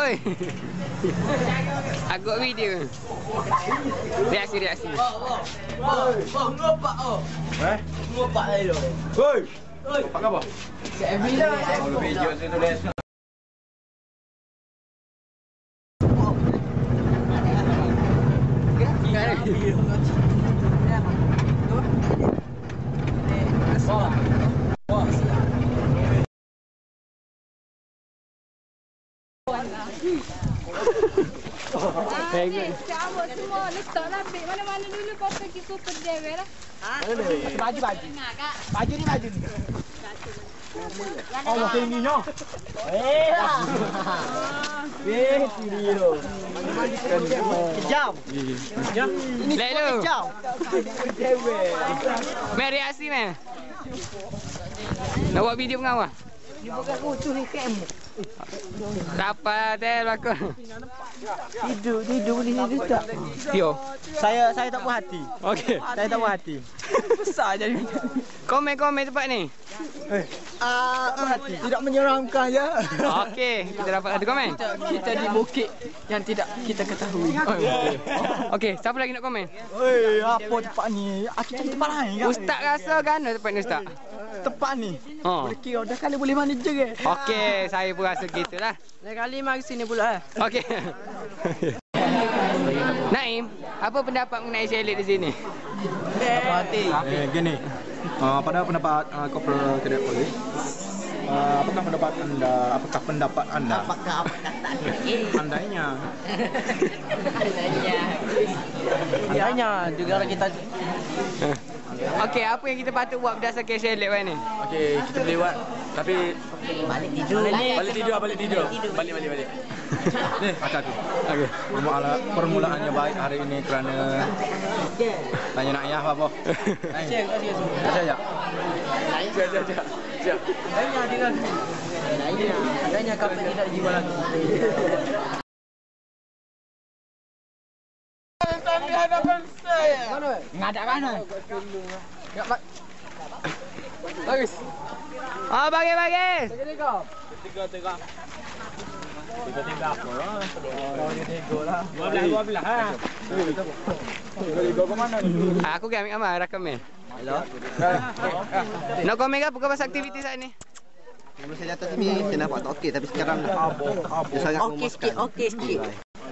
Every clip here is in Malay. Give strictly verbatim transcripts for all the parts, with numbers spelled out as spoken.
Oi. Aku buat video. Reaksi reaksi. Wah, ngopak oh. Eh? Ngopak aja lo. Hoi. Hoi. Ngopak apa? Kalau video saya tulis. Eh, cabut semua. Letak lah. Mana-mana dulu kau pergi super jewel lah. Baju, baju. Baju ni, baju ni. Allah tingginya. Eh lah. Eh, tinggi tu. Kejam. Ya. Ini kejam. Meh reaksi meh. Nak buat video pengawal? Dia bukan kutu ni kem. Dapat eh belakang. Tidur, tidur di situ tak. Tio. Saya saya tak puas hati. Okey. Saya tak puas hati. Besar jadi. Komen-komen cepat ni. Eh. Ah, hati. Tidak menyeramkan ya. Okey, kita dapat satu komen. Kita di bukit yang tidak kita ketahui. Oh, okey. Okey, siapa lagi nak komen? Oi, apa tempat ni? Aku cari tempat lain kan. Ustaz rasa kan tempat ni ustaz? Tempat ni. Ha. Boleh kira dah kali boleh mana je ke? Okey, saya pun rasa gitulah. Lain kali mari sini pula eh. Okey. Naim, apa pendapat mengenai selit di sini? Apa hati? Eh, gini, uh, pada pendapat uh, Kopral Kedai Polis, uh, apakah pendapat anda? Apakah pendapat anda? Apakah apa kata ni? Andainya, Andainya. Andainya juga kita Okey, apa yang kita patut buat berdasarkan selit ni? okey kita boleh buat, tapi balik tidur. balik tidur, balik tidur, balik balik balik. Ni akak tu. Okey, permulaan permulaannya baik hari ini kerana tanya nak ayah apa? Terima kasih. Terima kasih. Siap, siap, siap. Siap. Andainya dia lagi. Andainya, andainya kapal tidak dijual lagi. Di hadapan saya. Mana? Ngadak mana? Bagus. Ah, bagi bagi. Tiga-tiga. Tiga-tiga. Tiga-tiga apa lah? Oh, tiga lah. Dua belah, dua belah ha. Tiga-tiga ke mana ni? Aku ke ambil gambar rakam ni. Hello. Nak komen apa pasal aktiviti saat ni? Sebelum saya jatuh sini, saya nampak tak okey, tapi sekarang dah dia sangat Okey sikit, okey sikit.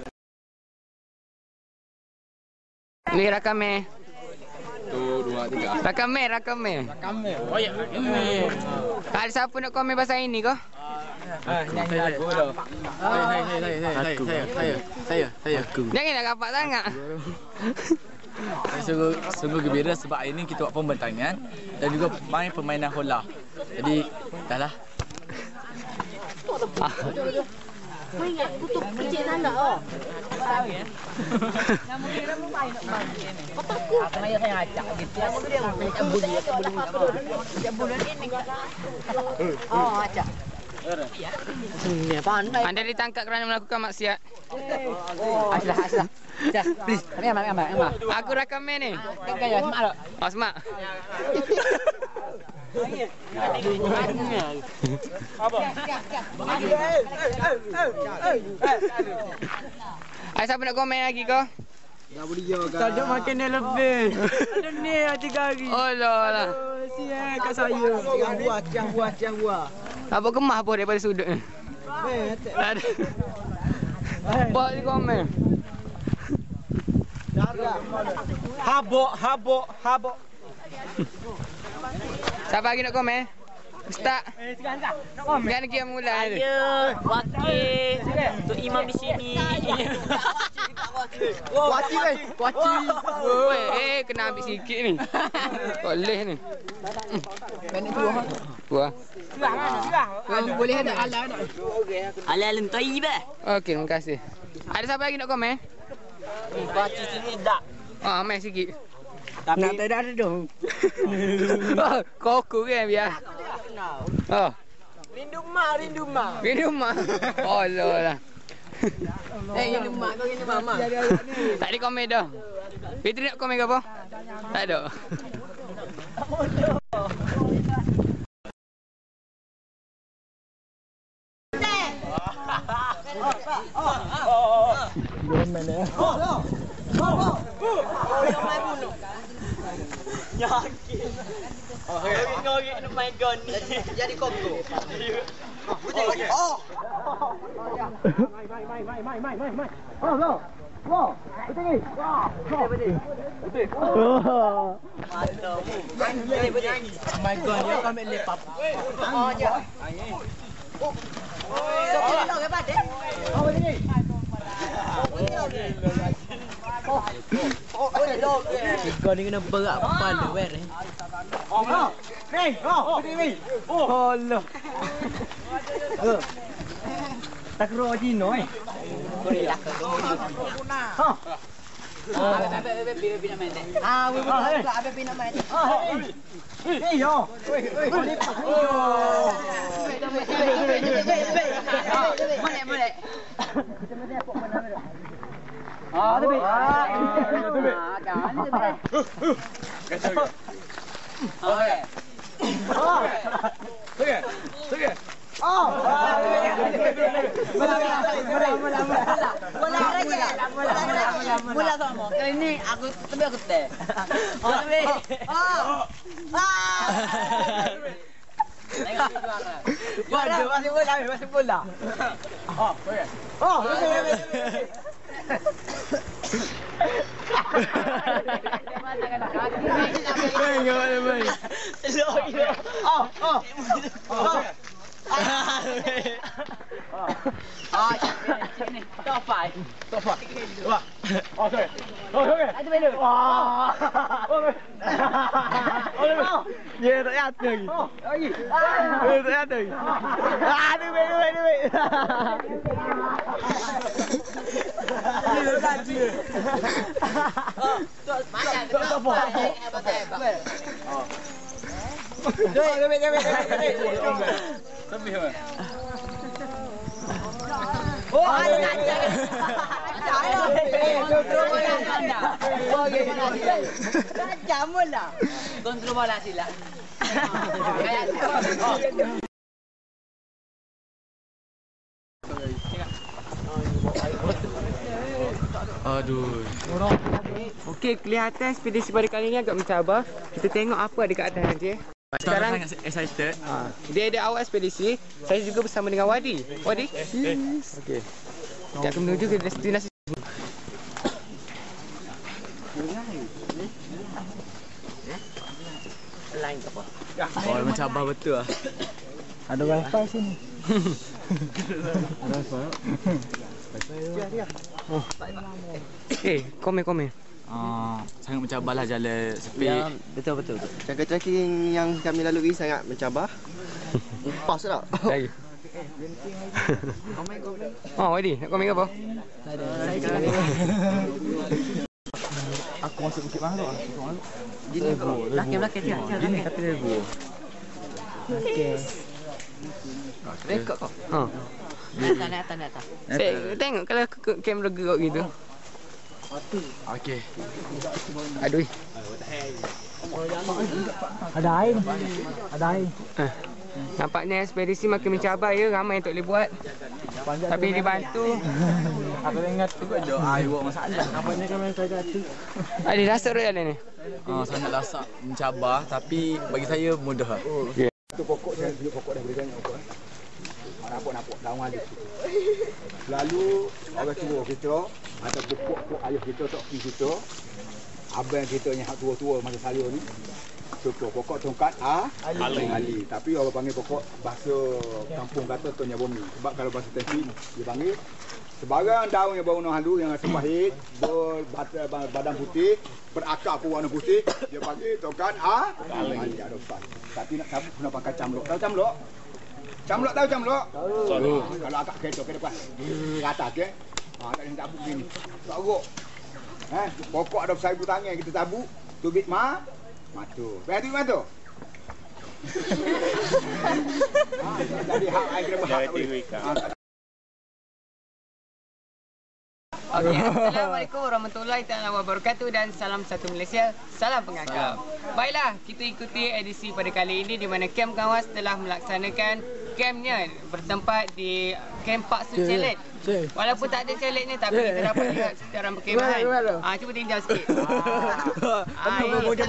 Ni rakam ni. Satu, dua, tiga. Rakam ni, rakam ni. Kami. Oh ya, ini. Ada siapa nak komen pasal ini kau? Ah, nyanyi lagu dah. Saya, saya, saya, saya, saya, saya, saya, saya. Jangan nak rapat sangat. Saya sungguh, sungguh gembira sebab hari ini kita buat pembentangan dan juga main permainan hola. Jadi, dah lah. Kau ingat tutup kecil sana oh. Nama dia nama baik nak main. Kau takut. Saya saya ajak gitu. Nama dia macam buli, macam buli. Macam buli ini. Oh, ajak. Ni pandai. Anda ditangkap kerana melakukan maksiat. Oh, aslah, aslah. Dah, please. Kami ambil, ambil, ambil. Aku rakam ni. Gaya, semak tak? Oh, semak. Ada siapa nak komen lagi kau? dah boleh ya kan. Tak ada makan yang lebih. Ada ni tiga hari. Oh lah lah. Siap kat saya. Ciang buah, ciang buah, ciang buah. Apa kemah apa daripada sudut ni? Eh, Tak ada. Buat di komen. Habuk, habuk, habuk. Siapa lagi nak komen? Ustaz. Eh, sekarang tak. Nak komen. Kan lagi yang mula ni. Ya, wakil untuk imam di sini. Waci weh, waci. Woi, eh kena ambil sikit ni. Boleh ni. Pendek tu ha. Buah. Boleh ada ala ada. Ala alim tayyibah. Okey, terima kasih. Ada siapa lagi nak komen? Baca sini tak. Ah, mai sikit. Tapi nak tak ada dong. Oh, koko kan biar. Oh, Rindu mak, rindu mak. ini rumah. Oh, lah. Eh, rindu mak kau rindu mama. Tak ada komen dah. Fitri nak komen ke apa? Tak ada. Oh, ngori nak main gun ni. Jadi kongko. Oh. Mai mai mai mai mai mai mai. Oh, go. Go. Betul ni. Betul betul. Betul. Oh. Mantap. Betul betul. My God, dia akan ambil lepap. Oh, je. Oh. So, kita nak ke badan? Oh, betul ni. Oh, oh, oh, dog. Kau ni kena berat kepala wer ni. Oh, no. Ni, oh, betul ni. Oh, Allah. Oh. Tak kira je noi. Kau ni tak kira. Ha. Ah, bebe bebe bebe nak main dek. Ah, we we tak bebe nak main. Ah, hei. Hei yo. Oi, oi. Boleh, boleh. Kita mesti apa mana mana. Ah, tu be. Ah, tu be. Ah, kan tu be. Kacau. Okey. Oh. Okey. Okey. Oh. Mula mula mula mula mula. Mula aja. Mula mula mula sama. Kali ni aku tapi aku teh. Oh tapi. Oh. Ah. Tengok tu ada. Bola masih bola masih bola. Oh, okey. Oh, okey okey. Tengok ada baik. Slow gila. Oh, oh. Oh. Ah, ah, sini. Top five. Top five. Wah. Oh, sorry. Oh, okey. Ada menu. Wah. Okey. Oh, ye tak ada lagi. Oh, lagi. Eh, tak ada lagi. Ah, ada menu, menu. Ini tak ada. Oh, top banyak. Top five. Oh. Doi, kami kami kami. Sampai mana? Oh, ada ada. Ada. Kontrol bola anda. Okey, mana? Jamun lah. Kontrol bola sila. Aduh. Okey, kelihatan ekspedisi pada kali ni agak mencabar. Kita tengok apa ada kat atas nanti. Sekarang sangat excited. Ha, dia ada awal ekspedisi. Saya juga bersama dengan Wadi. Wadi? Yes. Okey. Kita akan menuju ke destinasi. Lain ke apa? Oh, mencabar betul ah. Ada wifi sini. Ada wifi. Oh. Eh, komen komen. Ah, sangat mencabarlah jalan sepi. Ya, betul betul. Jaga trekking yang kami lalui sangat mencabar. Pas tak? Lagi. Komen komen. Oh, Wadi, nak komen ke apa? Aku masuk Bukit Mahluk ah. Bukit Mahluk. Gini kau. Belakang belakang dia. Gini kata dia gua. Okey. Rekod kau. Ha. Atas atas atas. Saya tengok kalau ke- kamera gerak gitu. Okey. Aduh. Ada air. Ada air. Eh. Nampaknya ekspedisi makin mencabar ya, ramai yang tak boleh buat. Tapi dibantu. Aku ingat tu ada air buat masalah. Apa ni kami saya tu? Ada rasa royal ni. Ah, sangat lasak mencabar tapi bagi saya mudah. Itu pokok saya dulu pokok dah boleh tengok pokok. Nampak-nampak daun ada. Selalu orang tua kita atau pokok-pokok ayah kita tok pi kita. Abang kita yang hak tua-tua masa saya ni. Contoh pokok tongkat A Ali. Ali. Tapi orang panggil pokok bahasa kampung kata Tonya Bumi. Sebab kalau bahasa teknik dia panggil sebarang daun yang berwarna halu yang rasa pahit, berbadan putih, berakar pun warna putih, dia panggil tongkat A Ali. Ada ustaz. Tapi nak cabut guna pakai camlok. Tahu camlok? Camlok tahu camlok? Tahu. Kalau agak kecoh ke depan. Di atas ke. Ha tak ada cabut begini. Teruk. Eh, pokok ada seribu tangan kita tabuk, tubik ma, matu. Bayar tubik matu. Ha, jadi hak air kena bahak. Okey, Assalamualaikum warahmatullahi taala wabarakatuh dan salam satu Malaysia, salam pengagam. Baiklah, kita ikuti edisi pada kali ini di mana Kem Kawas telah melaksanakan campnya bertempat di Camp Pak Su Celet. Walaupun tak ada celet ni tapi kita dapat lihat sekarang perkemahan. Ah, cuba tinjau sikit. Ah,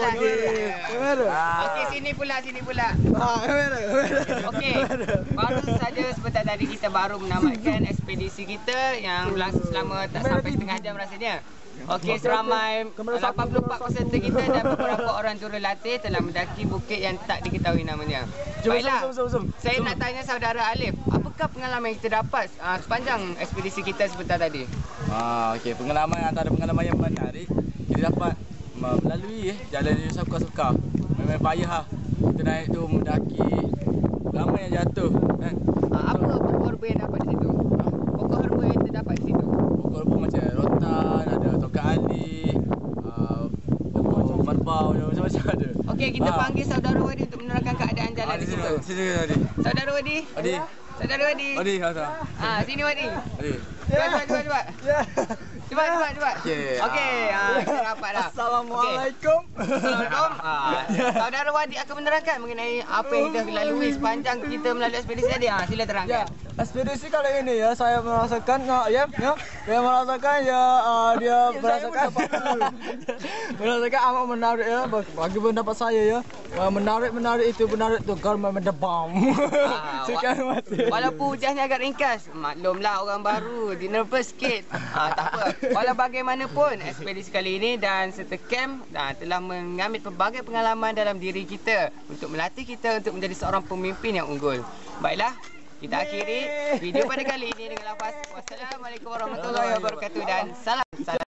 ah, okey, sini pula, sini pula. Okey, baru saja sebentar tadi kita baru menamatkan ekspedisi kita yang berlangsung selama tak sampai setengah jam rasanya. Okey, seramai lapan puluh empat peserta kita dan beberapa orang jurulatih telah mendaki bukit yang tak diketahui namanya. Baiklah, saya nak tanya saudara Alif, apakah pengalaman yang kita dapat uh, sepanjang ekspedisi kita sebentar tadi? Ah, okey, pengalaman antara pengalaman yang menarik kita dapat melalui eh, jalan yang suka-suka. Memang payah lah. Kita naik tu mendaki, ramai yang jatuh kan. Uh, apa pokok herba yang dapat di situ? Pokok herba yang kita dapat di situ? Pokok herba macam rotan, ada tongkat ali, uh, pokok merbau, macam-macam ada. Okey, kita Ah. panggil saudara Wadi untuk menerangkan keadaan jalan Ah, di di situ. sini, sini Wadi. Saudara Wadi? Wadi. Saudara Wadi? Wadi, kata. Ah, sini Wadi. Wadi. Cuba, cuba, cuba, cuba. Cuba, cuba, cuba. Okey. Okey, ah, kita dapat dah. Assalamualaikum. Assalamualaikum. Ah, saudara Wadi akan menerangkan mengenai apa yang kita lalui sepanjang kita melalui ekspedisi tadi. Ah, sila terangkan. Ekspedisi kali ini ya saya merasakan uh, ya ya saya merasakan ya uh, dia merasakan merasakan amat menarik ya bagi pendapat saya ya uh, menarik menarik itu menarik tu garma mendebam Ah, sekian wa- mati. Walaupun hujannya agak ringkas, maklumlah orang baru, dia nervous sikit. Ah, tak apa. Walau bagaimanapun, ekspedisi kali ini dan serta camp ah, telah mengambil pelbagai pengalaman dalam diri kita untuk melatih kita untuk menjadi seorang pemimpin yang unggul. Baiklah, kita akhiri video pada kali ini dengan lafaz wassalamualaikum warahmatullahi wabarakatuh dan salam. Salam.